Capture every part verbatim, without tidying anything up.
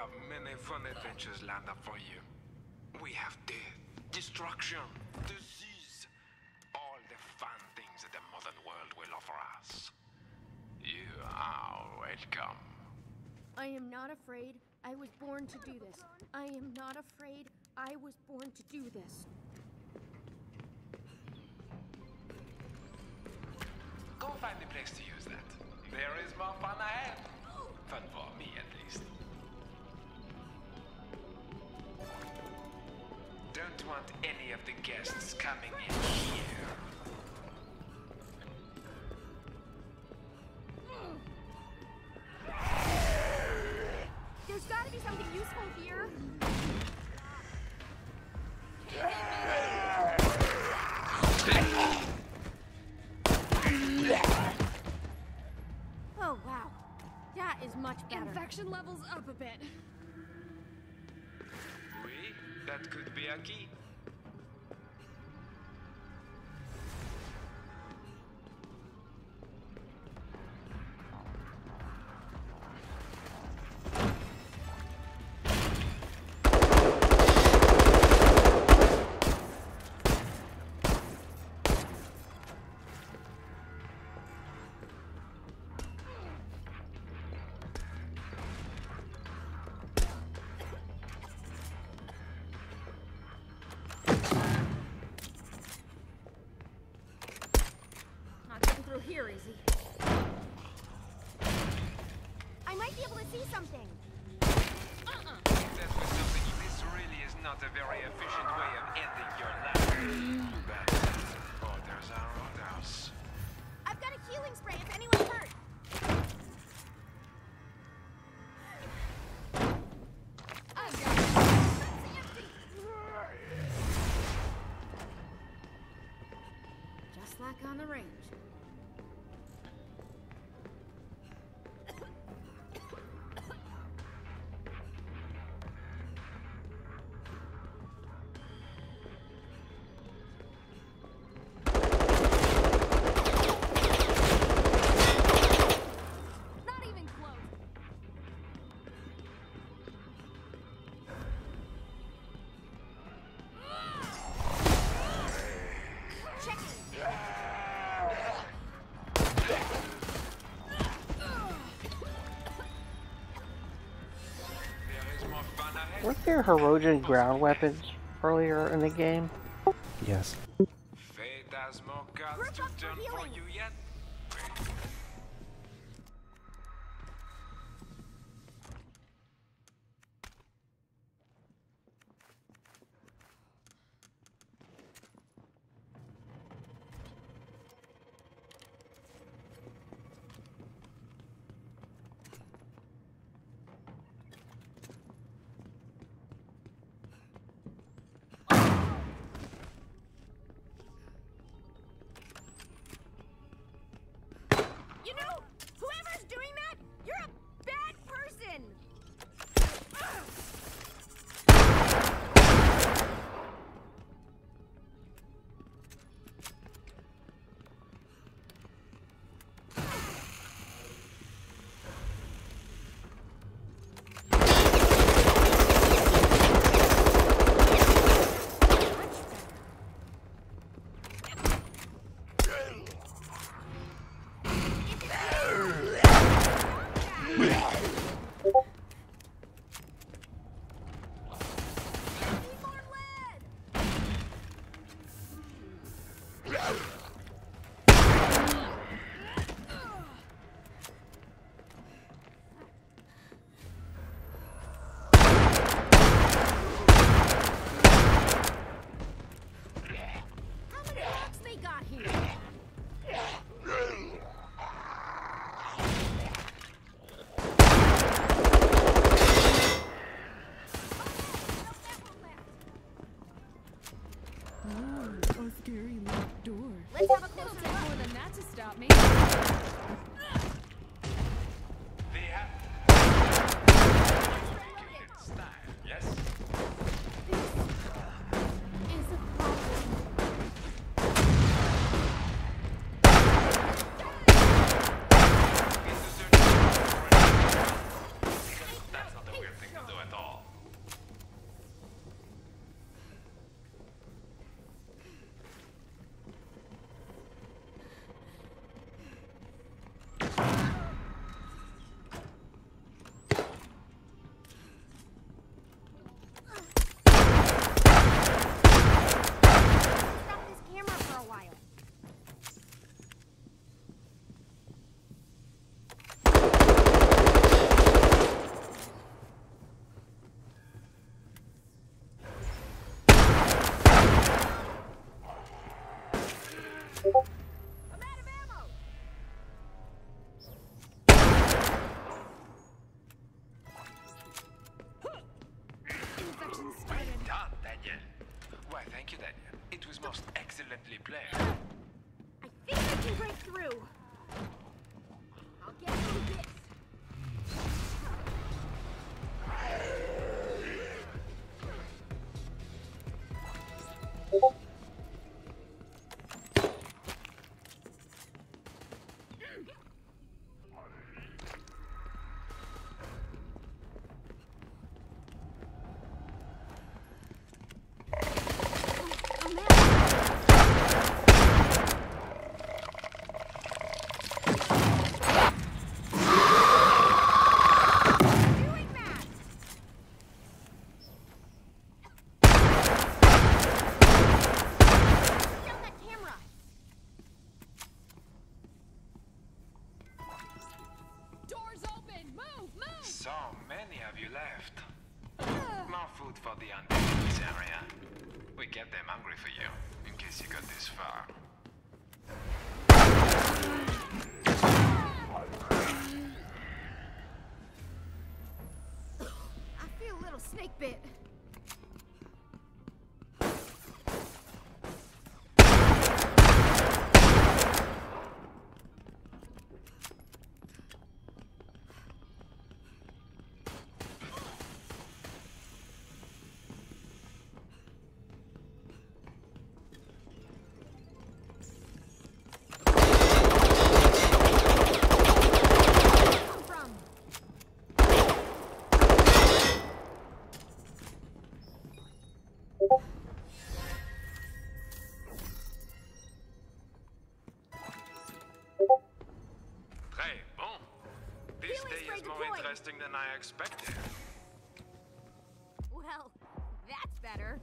have many fun adventures lined up for you. We have death, destruction, disease, all the fun things that the modern world will offer us. You are welcome. I am not afraid. I was born to do this. I am not afraid. I was born to do this. Go find a place to use that. There is more fun ahead. Fun for me, at least. Don't want any of the guests coming in here. There's gotta be something useful here. Oh, wow. That is much better. Infection levels up a bit. Oui, that could be a key. Through here, is he? I might be able to see something. Uh-uh. That was something. This really is not a very efficient way of ending your life. But orders are orders. I've got a healing spray if anyone's hurt. I've got it. Empty. Just like on the range. Weren't there Herodian ground weapons earlier in the game? Yes. Fate has more cards to turn for you yet? Thank you, Daniel. It was most excellently played. I think I can break through. I'll get through this. So many of you left. More food for the undead in this area. We kept them hungry for you, in case you got this far. I feel a little snake bit. Très bon. This day is more interesting than I expected. Well, that's better.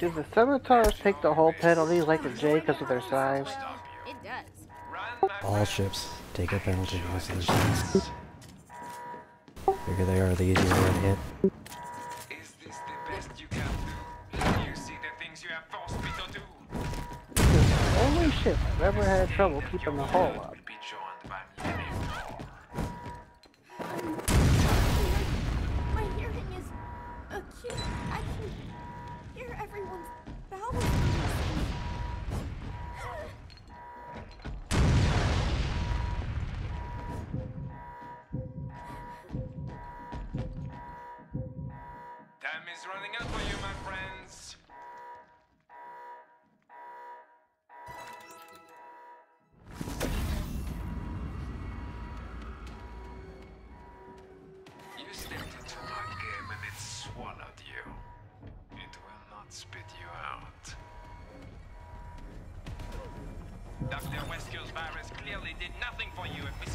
Did the Scimitars take the whole penalty like a J because of their size? Well, it does. All ships take a penalty because of their size. Bigger they are, the easier they are to hit. Is this the best you can do? You see the things you have forced me to do? It's the only ship I've ever had trouble keeping the hull up. Will be joined by many more. My hearing is acute. I can hear everyone's bowels. Time is running out for you, my friends. You stepped into my game and it swallowed you. It will not spit you out. Doctor Wesker's virus clearly did nothing for you if we